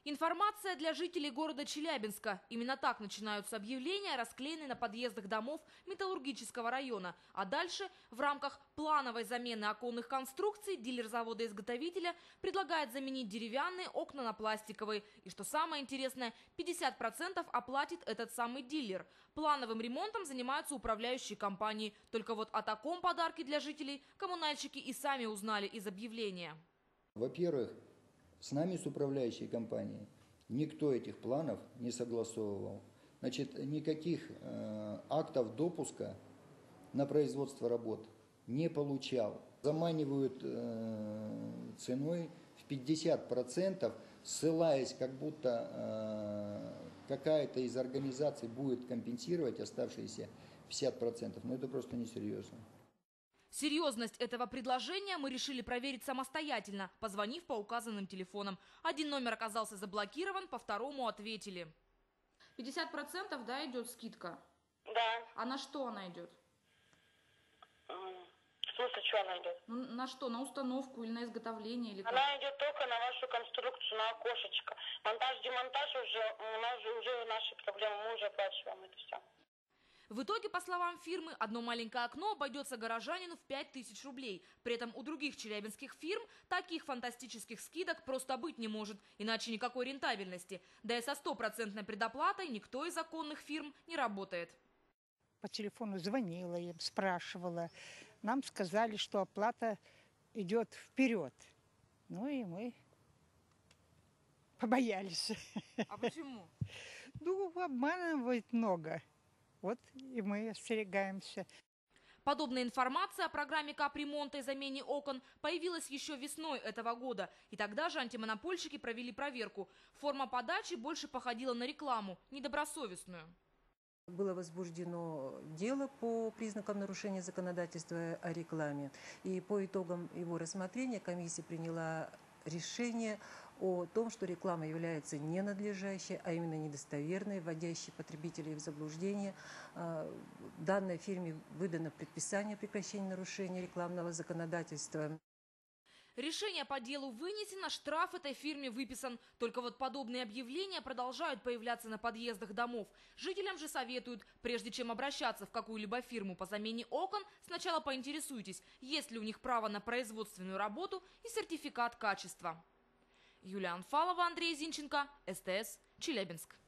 Информация для жителей города Челябинска. Именно так начинаются объявления, расклеенные на подъездах домов Металлургического района. А дальше, в рамках плановой замены оконных конструкций, дилер завода-изготовителя предлагает заменить деревянные окна на пластиковые. И что самое интересное, 50% оплатит этот самый дилер. Плановым ремонтом занимаются управляющие компании. Только вот о таком подарке для жителей коммунальщики и сами узнали из объявления. Во-первых, с нами, с управляющей компанией, никто этих планов не согласовывал. Значит, никаких актов допуска на производство работ не получал. Заманивают ценой в 50%, ссылаясь, как будто какая-то из организаций будет компенсировать оставшиеся 50%. Но это просто несерьезно. Серьезность этого предложения мы решили проверить самостоятельно, позвонив по указанным телефонам. Один номер оказался заблокирован, по второму ответили. 50%, да, идет скидка? Да. А на что она идет? В смысле, что она идет? Ну, на что? На установку или на изготовление? Или как? Она идет только на вашу конструкцию, на окошечко. Монтаж, демонтаж уже наши проблемы, мы уже оплачиваем это все. В итоге, по словам фирмы, одно маленькое окно обойдется горожанину в 5000 рублей. При этом у других челябинских фирм таких фантастических скидок просто быть не может, иначе никакой рентабельности. Да и со 100% предоплатой никто из законных фирм не работает. По телефону звонила им, спрашивала. Нам сказали, что оплата идет вперед. Ну и мы побоялись. А почему? Ну, обманывает много. Вот и мы остерегаемся. Подобная информация о программе капремонта и замене окон появилась еще весной этого года. И тогда же антимонопольщики провели проверку. Форма подачи больше походила на рекламу, недобросовестную. Было возбуждено дело по признакам нарушения законодательства о рекламе. И по итогам его рассмотрения комиссия приняла решение о том, что реклама является ненадлежащей, а именно недостоверной, вводящей потребителей в заблуждение. Данной фирме выдано предписание о прекращении нарушения рекламного законодательства. Решение по делу вынесено, штраф этой фирме выписан. Только вот подобные объявления продолжают появляться на подъездах домов. Жителям же советуют, прежде чем обращаться в какую-либо фирму по замене окон, сначала поинтересуйтесь, есть ли у них право на производственную работу и сертификат качества. Юлия Анфалова, Андрей Зинченко, СТС, Челябинск.